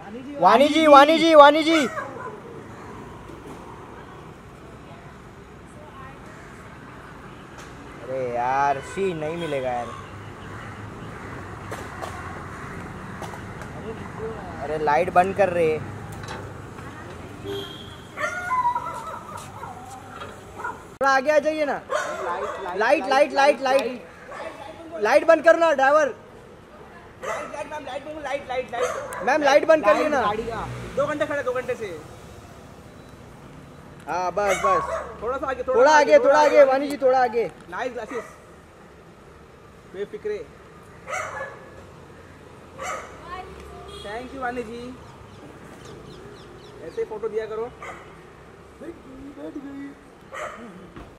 वानी जी वानी जी वानी जी। अरे यार सी नहीं मिलेगा यार। अरे लाइट बंद कर रहे। थोड़ा आगे आ जाइए ना। Light light light light light बंद करो ना ड्राइवर। मैम लाइट बंद कर ली ना। 2 घंटे खड़े 2 घंटे से। हाँ बस बस थोड़ा सा आगे थोड़ा आगे वानी जी थोड़ा आगे। Nice glasses Befikre. Thank you Vani ji, ऐसे फोटो दिया करो। बैठ गई।